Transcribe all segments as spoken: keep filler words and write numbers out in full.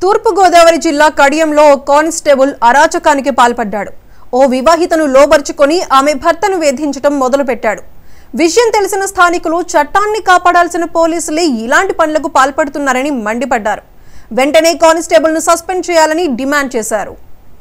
తూర్పు గోదావరి జిల్లా కడియంలో ఓ కానిస్టేబుల్ అరాచకానికి పాల్పడ్డాడు. ఓ వివాహితను లోబర్చుకొని ఆమె భర్తను వేధించడం మొదలుపెట్టాడు. విషయం తెలిసిన స్థానికులు చట్టాన్ని కాపాడాల్సిన పోలీసులే ఇలాంటి పనులకు పాల్పడుతున్నారని మండిపడ్డారు. వెంటనే కానిస్టేబుల్ను సస్పెండ్ చేయాలని డిమాండ్ చేశారు.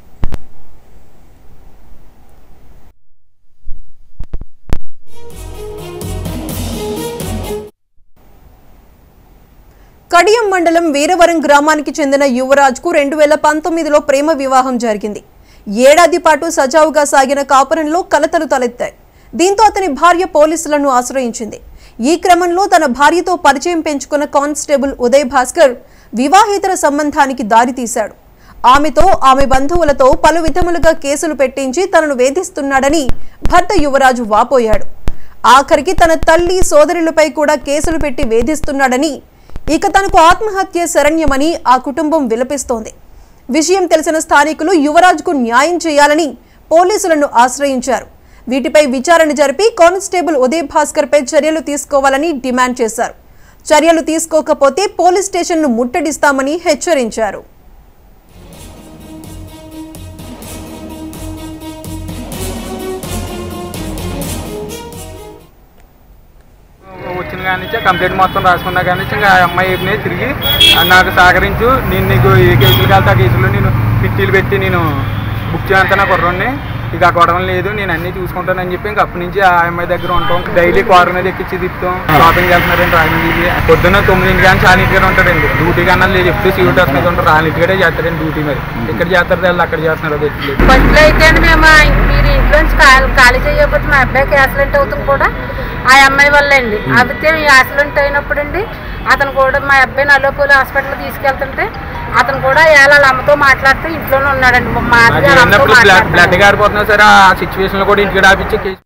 కడియం మండలం వీరవరం గ్రామానికి చెందిన యువరాజ్కు రెండు వేల పంతొమ్మిదిలో ప్రేమ వివాహం జరిగింది. ఏడాది పాటు సజావుగా సాగిన కాపురంలో కలతలు తలెత్తాయి. దీంతో అతని భార్య పోలీసులను ఆశ్రయించింది. ఈ క్రమంలో తన భార్యతో పరిచయం పెంచుకున్న కానిస్టేబుల్ ఉదయ్ భాస్కర్ వివాహేతర సంబంధానికి దారితీశాడు. ఆమెతో ఆమె బంధువులతో పలు విధములుగా కేసులు పెట్టించి తనను వేధిస్తున్నాడని భర్త యువరాజు వాపోయాడు. ఆఖరికి తన తల్లి సోదరులపై కూడా కేసులు పెట్టి వేధిస్తున్నాడని, ఇక తనకు ఆత్మహత్య శరణ్యమని ఆ కుటుంబం విలపిస్తోంది. విషయం తెలిసిన స్థానికులు యువరాజ్కు న్యాయం చేయాలని పోలీసులను ఆశ్రయించారు. వీటిపై విచారణ జరిపి కానిస్టేబుల్ ఉదయ్ భాస్కర్ పై చర్యలు తీసుకోవాలని డిమాండ్ చేశారు. చర్యలు తీసుకోకపోతే పోలీస్ స్టేషన్ను ముట్టడిస్తామని హెచ్చరించారు. వచ్చిన కాడి నుంచి కంప్లైంట్ మొత్తం రాసుకున్నా కానీ నుంచి ఇంకా అమ్మాయిని తిరిగి నాకు సహకరించు, నేను నీకు ఏ కేసులు కలితే ఆ కేసులో నేను పిట్టీలు పెట్టి నేను బుక్ చేయంత నా కుర్రోడిని, ఇక కొట్టడం లేదు, నేను అన్నీ చూసుకుంటానని చెప్పి ఇంకా అప్పటి నుంచి ఆ అమ్మాయి దగ్గర ఉంటాం. డైలీ కారు మీద ఎక్కించి తిప్పుతాం. షాపింగ్ వెళ్తున్నారండి రాజమండ్రికి. పొద్దున్న తొమ్మిదింటి కానీ చాలా ఇంటిగానే ఉంటాడండి. డ్యూటీ కన్నా లేదు, ఎప్పుడు సీట్ వస్తుంది మీద ఉంటారు. వాళ్ళ ఇంటికడే చేస్తారండి డ్యూటీ. మరి ఇక్కడ చేస్తారు వాళ్ళు అక్కడ చేస్తున్నారు. అది ఫస్ట్లో అయితే మేము మీరు ఇంట్లోంచి ఖాళీ చేయకపోతే మా అబ్బాయికి యాక్సిడెంట్ అవుతుంది కూడా ఆ అమ్మాయి వల్ల అండి. అయితే యాక్సిడెంట్ అయినప్పుడు అండి అతను కూడా మా అబ్బాయి నల్లోపల్లి హాస్పిటల్ తీసుకెళ్తుంటే అతను కూడా వాళ్ళ అమ్మతో మాట్లాడుతూ ఇంట్లోనే ఉన్నాడండి. మా బ్లడ్ గారిపోతున్నా సరే ఆ సిచ్యువేషన్ లో కూడా ఇంటికి ఆపించి